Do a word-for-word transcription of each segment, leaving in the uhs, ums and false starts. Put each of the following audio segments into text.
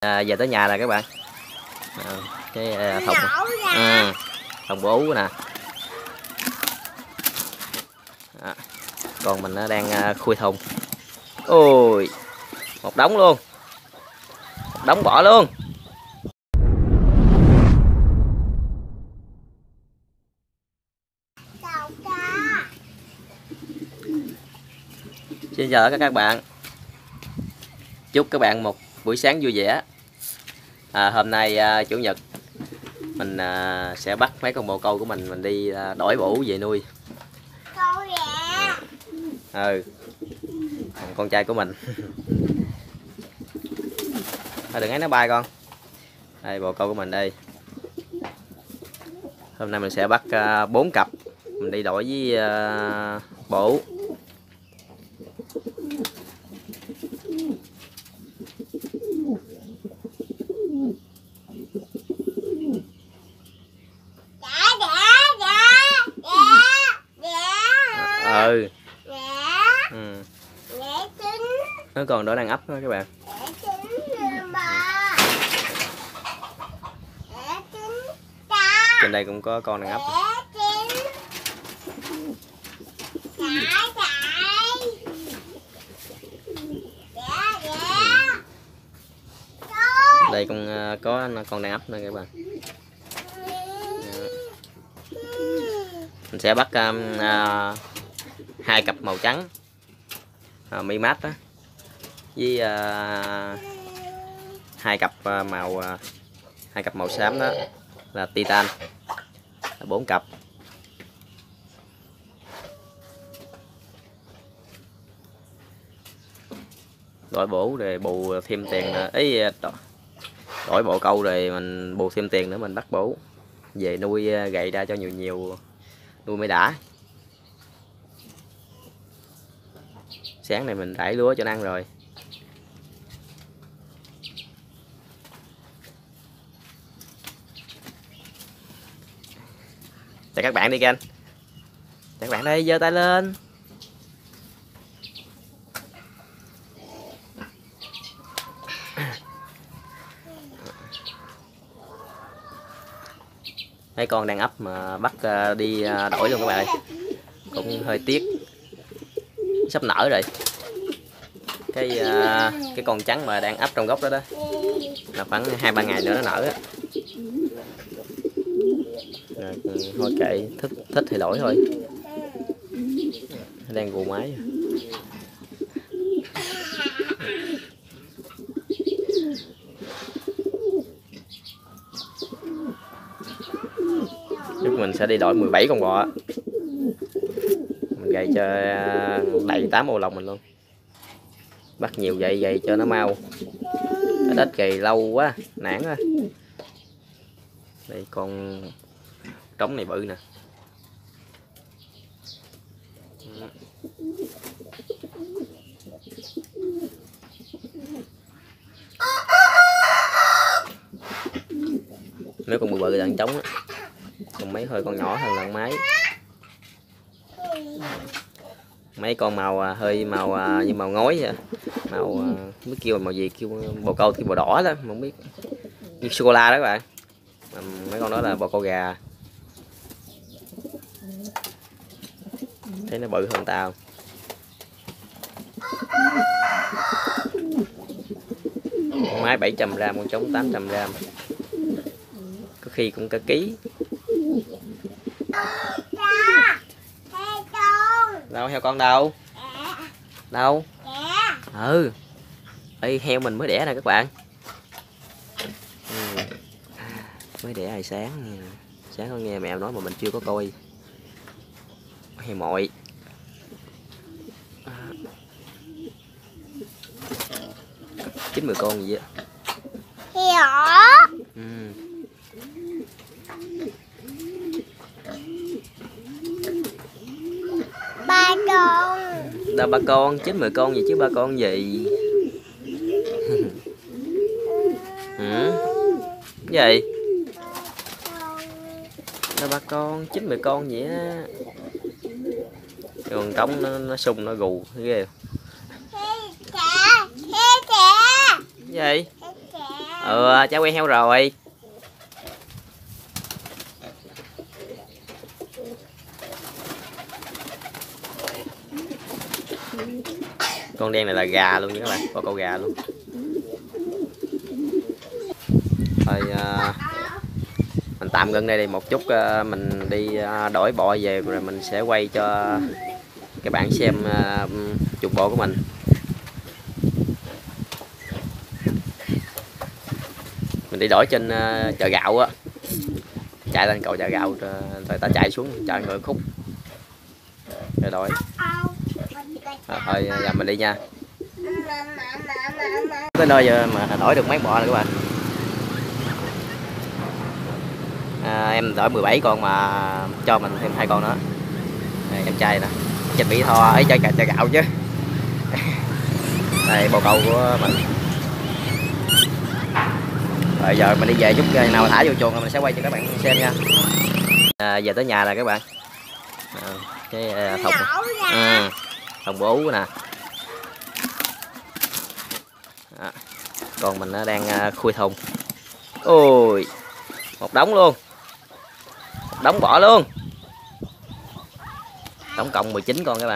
À, giờ tới nhà rồi các bạn. À, cái à, thùng à, thùng bố nè. À, còn mình đang à, khui thùng. Ôi, một đống luôn, một đống bỏ luôn. Xin chào các các bạn. Chúc các bạn một buổi sáng vui vẻ. À, hôm nay à, chủ nhật mình à, sẽ bắt mấy con bồ câu của mình mình đi à, đổi bổ về nuôi. Ừ, con trai của mình. Thôi đừng ấy nó bay con. Đây bồ câu của mình đây. Hôm nay mình sẽ bắt bốn uh, cặp mình đi đổi với uh, bổ. Ừ. Ừ. Nó còn đó đang ấp đó các bạn. Trên đây cũng có con đang ấp. Đây cũng có con đang ấp nữa các bạn. Mình sẽ bắt um, uh, hai cặp màu trắng uh, mi mát đó, với uh, hai cặp uh, màu uh, hai cặp màu xám đó là titan, là bốn cặp. Đổi bổ rồi bù thêm tiền nữa. Ý đổi bộ câu rồi mình bù thêm tiền nữa mình bắt bổ về nuôi gầy ra cho nhiều nhiều nuôi mới đã. Sáng này mình rải lúa cho nó ăn rồi. Chào các bạn đi kênh. Chào các bạn đây, giơ tay lên. Mấy con đang ấp mà bắt đi đổi luôn các bạn ơi. Cũng hơi tiếc. Sắp nở rồi. Cái cái con trắng mà đang ấp trong gốc đó đó là khoảng hai ba ngày nữa nó nở á. Rồi, thôi kệ, thích thích thì đổi thôi. Đang gù máy. Lúc mình sẽ đi đổi mười bảy con bò. Mình gầy cho đầy tám ô lòng mình luôn. Bắt nhiều vậy vậy cho nó mau. Cái đất gầy lâu quá, nản quá. Đây con trống này bự nè. Nếu con bự bự là con trống á. Còn mấy hơi con nhỏ hơn là con mái. Mấy con màu hơi màu như màu ngói vậy. Màu không biết kêu màu gì, kêu bồ câu thì màu đỏ đó, không biết. Như sô cô la đó các bạn. Mấy con đó là bồ câu gà. Thấy nó bự hơn tao. Con mái bảy trăm gram, con trống tám trăm gram. Có khi cũng cả ký. Đâu heo con đâu? Đâu? Ừ. Ê, heo mình mới đẻ nè các bạn. Ừ. Mới đẻ hồi sáng nha. Sáng có nghe mẹ nói mà mình chưa có coi. Heo mội. Chín mười con gì vậy? Heo. Ừ. Ba con. Đâu ba con, chín mười con gì chứ ba con gì? Ừ. Cái gì? Đâu ba con, chín mười con vậy á. Còn trống nó, nó sung nó gù ghê. Cái gì? Cái Ừ, cháu quay heo rồi. Con đen này là gà luôn nha các bạn, có con gà luôn. Thôi à, mình tạm ngưng đây đi một chút, à, mình đi à, đổi bọ về rồi mình sẽ quay cho các bạn xem à, chuồng bò của mình. Mình đi đổi trên uh, chợ gạo á, chạy lên cầu chợ gạo rồi ta chạy xuống chợ người khúc rồi đổi. À, thôi giờ mình đi nha. Tới nơi giờ mà đổi được mấy bò rồi các bạn. À, em đổi mười bảy con mà cho mình thêm hai con nữa. Đây, em trai nè, trên bị tho ấy chơi chợ gạo chứ. Đây bồ câu của mình. Rồi giờ mình đi về chút nào thả vô chuồng rồi mình sẽ quay cho các bạn xem nha. À, về tới nhà rồi các bạn. À, cái à, thùng ừ, thùng bố nè. À, còn mình nó đang à, khui thùng. Ôi một đống luôn, một đống bỏ luôn, tổng cộng mười chín con các bạn.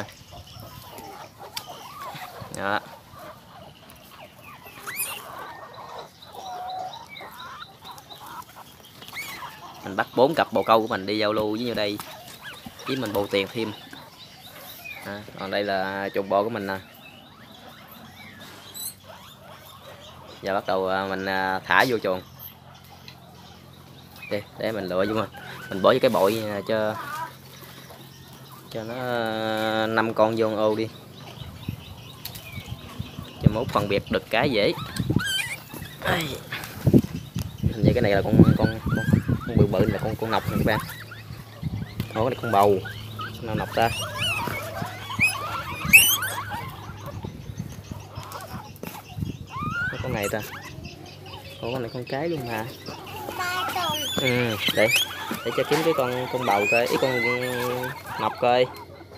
Đó. Mình bắt bốn cặp bồ câu của mình đi giao lưu với như đây, với mình bù tiền thêm. À, còn đây là chuồng bò của mình nè. Giờ bắt đầu mình thả vô chuồng. Để, để mình lựa vô mình mình bỏ vô cái bội cho cho nó năm con vô ô đi, cho mốt phân biệt được cái dễ. Hình như cái này là con con con, con bự bự là con con nọc này các bạn. Đó, cái này con bầu nào nọc ta. Cái con này ta. Ủa, con này con cái luôn hả? Ừ, để để cho kiếm cái con con bầu coi, ý con nọc coi.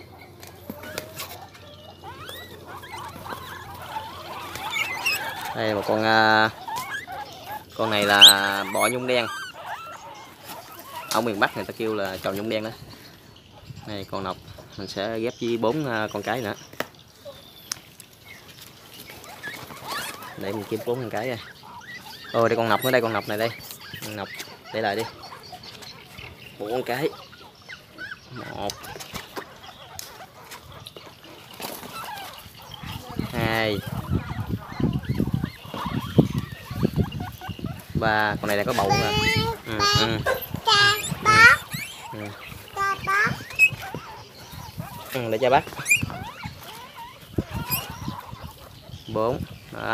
Đây là một con uh, con này là bọ nhung đen. Ở miền Bắc người ta kêu là trầu nhung đen đó. Này con nọc mình sẽ ghép với bốn uh, con cái nữa. Để mình kiếm bốn con cái rồi. Ôi đây con nọc nữa đây, con nọc này đây. Con nọc để lại đi. Bốn con cái. Một. Hai. Ba, con này là có bầu nè. Ừ, ừ. Ừ. Ừ, để cho bác. Bốn. Đó.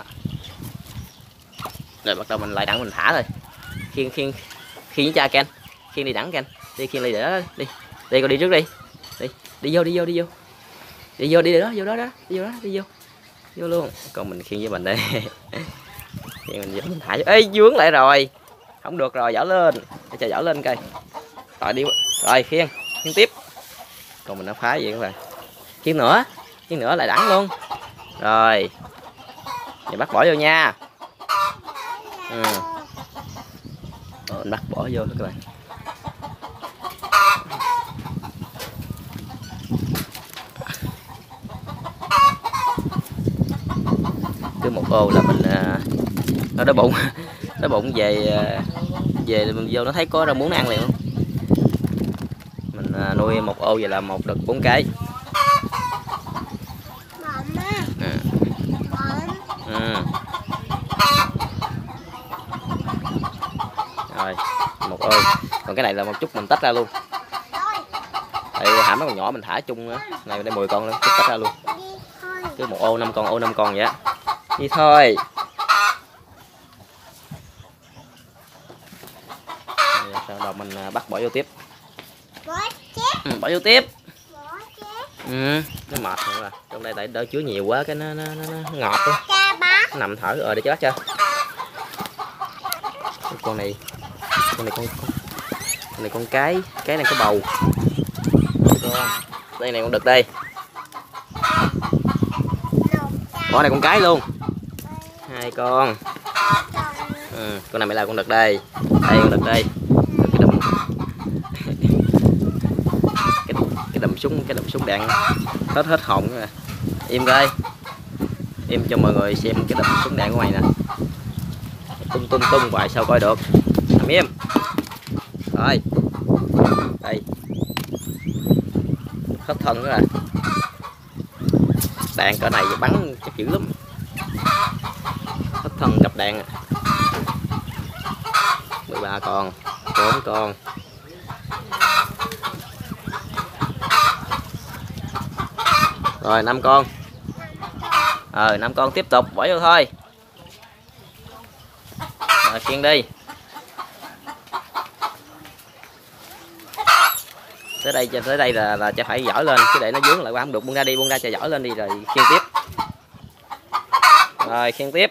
Rồi bắt đầu mình lại đặng mình thả thôi. Khiên khiên khiên với cha Ken. Khiên đi đẳng Ken. Đi khiên đi để đó đi. Đi con đi trước đi. Đi, đi vô đi vô đi vô. Đi vô đi để đó, vô đó đó, đi vô đó, đi vô. Vô luôn. Còn mình khiên với mình đây. Thì mình, mình thả. Ê vướng lại rồi, không được rồi, dở lên để cho dở lên coi. Rồi đi rồi khiên khiên tiếp. Còn mình nó phá vậy các bạn. Khiên nữa, khiên nữa lại đẳng luôn. Rồi giờ bắt bỏ vô nha. Ừ. Rồi mình bắt bỏ vô các bạn. Cứ một ô là mình nó đói bụng, đói bụng về về mình vô nó thấy có rau muống nó ăn liền luôn. Mình nuôi một ô vậy là một được bốn cái. À. Ừ. Rồi một ô, còn cái này là một chút mình tách ra luôn. Tại hãm nó còn nhỏ mình thả chung nữa. Này đây mười con luôn, chút tách ra luôn. Cứ một ô năm con, ô năm con vậy á. Đi thôi. Sau đó mình bắt bỏ vô tiếp. Ừ, bỏ vô tiếp. Ừ, nó mệt rồi mà. Trong đây tại đỡ chứa nhiều quá cái nó nó, nó, nó ngọt luôn. Nó nằm thở rồi để cho bác cho. Con này con này con, con con này con cái, cái này có bầu. Đây này con đực đây. Bỏ này con cái luôn. Hai con. Ừ. Ừ, con này mới là con đực đây. Đây con đực đây. Cái đầm cái, cái đầm súng cái đầm súng đạn hết hết hồn rồi. Im coi. Im cho mọi người xem cái đầm súng đạn của mày nè. Tung tung tung hoài sao coi được. Nằm im. Rồi. Đây. Hết thân nữa rồi. Đạn cỡ này bắn chắc dữ lắm. Hết thân cặp đạn. mười ba con, bốn con. Rồi năm con. Ờ năm con tiếp tục bỏ vô thôi. Rồi kiên đi. Tới đây cho tới đây là là cho phải giỏi lên, chứ để nó vướng lại quá không được. Buông ra đi, buông ra cho giỏi lên đi rồi khiêng tiếp. Rồi khiêng tiếp.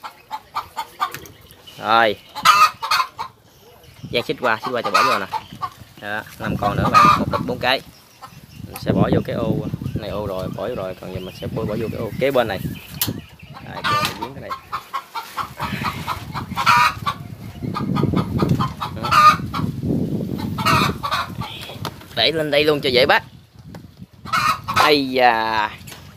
Rồi. Giang xích qua, xích qua cho bỏ vô nè. Đó, năm con nữa bạn, một đực bốn cái. Mình sẽ bỏ vô cái ô này, ô rồi, bỏ vô rồi, còn giờ mình sẽ bỏ vô cái ô kế bên này. Rồi, cho mình giếng cái này. Đẩy lên đây luôn cho dễ bắt. Ây da.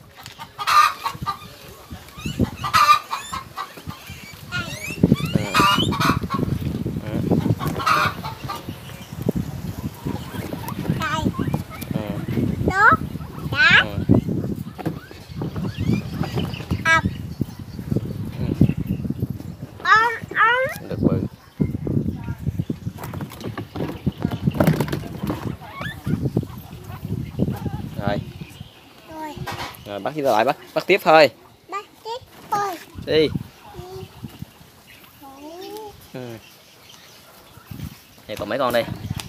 Được bự. Rồi. Rồi. Rồi bắt tiếp lại, bắt bắt tiếp thôi. Bắt tiếp thôi. Đi. Đi. Ừ. Vậy còn mấy con đây?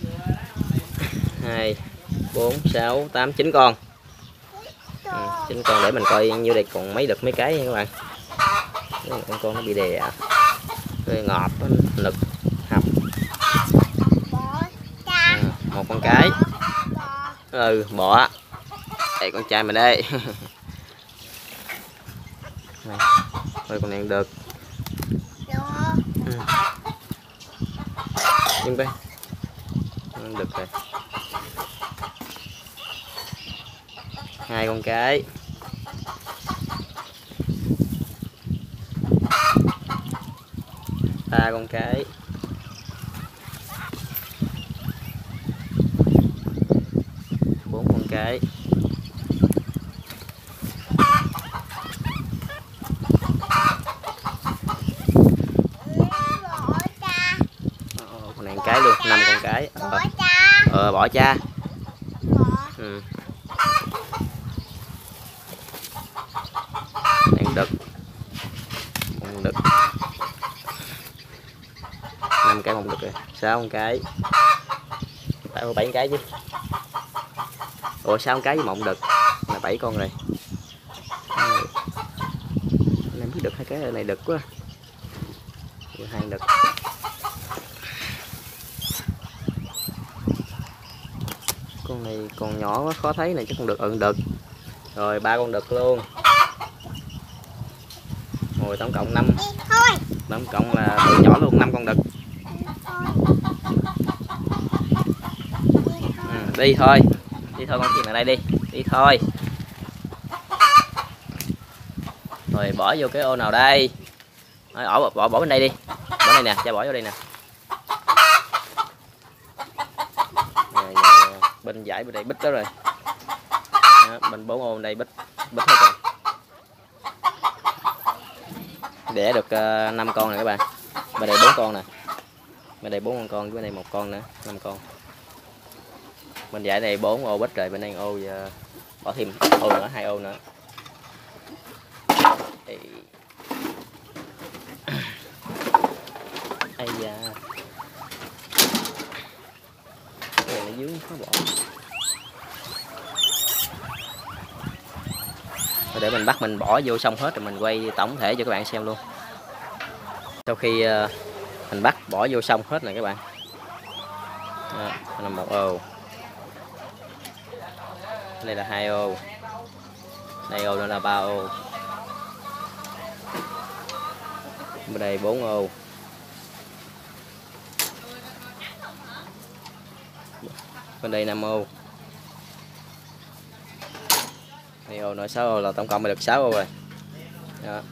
Hai, bốn, sáu, tám, chín con. Ừ, chín con để mình coi như đây còn mấy đực mấy cái nha các bạn. Con con nó bị đè à. Hơi ngọt nực hầm. À, một con cái. Ừ bọ. Đây con trai mình đây. Này. Thôi con này được. Ừ. Yên đây. Được rồi. Hai con cái. Ba con cái. Bốn con cái. Ờ, con này một cái luôn, năm con cái. Ờ, ờ bỏ cha. Ừ. Đang đực. Con đực. Năm cái một đực rồi, sáu con cái. Tại có bảy cái chứ. Ủa sáu con cái với một đực là bảy con rồi. Em biết được hai cái này đực quá. Hai đực. Con này còn nhỏ quá khó thấy này, chứ không được ẩn đực. Rồi ba con đực luôn. Rồi tổng cộng năm. Tổng cộng là từ nhỏ luôn năm con đực. Ừ, đi thôi. Đi thôi con chim ở đây đi. Đi thôi. Rồi bỏ vô cái ô nào đây? Rồi, bỏ, bỏ bỏ bên đây đi. Bỏ đây nè, cho bỏ vô đây nè. Rồi, rồi, bên giải bên đây bít đó rồi. Đó, bên bốn ô bên đây bít bít hết rồi. Đẻ được uh, năm con này các bạn. Bên đây bốn con nè. Bên đây bốn con con, bên đây một con nữa, năm con. Bên giải này bốn ô bít rồi, bên đây ô uh, bỏ thêm ô nữa, hai ô nữa. Ây da. Cái này nó dướng khó bỏ. Để mình bắt mình bỏ vô xong hết rồi mình quay tổng thể cho các bạn xem luôn. Sau khi uh, mình bắt bỏ vô xong hết này các bạn. Đó, là một ô. Đây là hai ô. Đây ô nữa là ba ô. Bên đây bốn ô. Bên đây năm ô. Hai ô nữa sáu ô là tổng cộng được sáu ô rồi. Đó.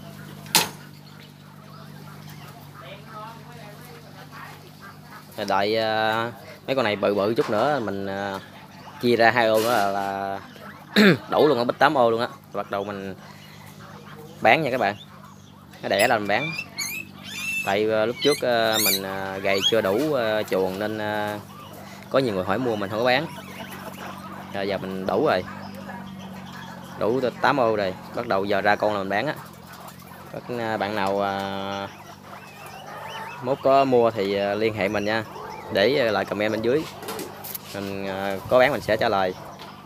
Đợi uh, mấy con này bự bự chút nữa mình uh, chia ra hai ô nữa là, là đủ luôn á, bích tám ô luôn á. Bắt đầu mình bán nha các bạn. Nó đẻ là mình bán. Tại uh, lúc trước uh, mình uh, gầy chưa đủ uh, chuồng nên uh, có nhiều người hỏi mua mình không có bán. Rồi giờ mình đủ rồi. Đủ tám ô rồi, bắt đầu giờ ra con là mình bán á. Các uh, bạn nào uh, mốt có mua thì uh, liên hệ mình nha. Để lại comment bên dưới. Mình uh, có bán mình sẽ trả lời.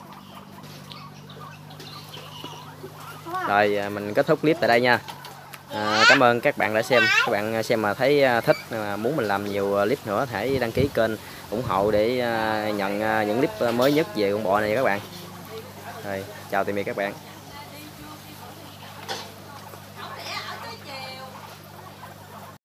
Rồi mình kết thúc clip tại đây nha. À, cảm ơn các bạn đã xem. Các bạn xem mà thấy thích mà muốn mình làm nhiều clip nữa hãy đăng ký kênh ủng hộ để nhận những clip mới nhất về con bò này các bạn. Rồi chào tạm biệt các bạn.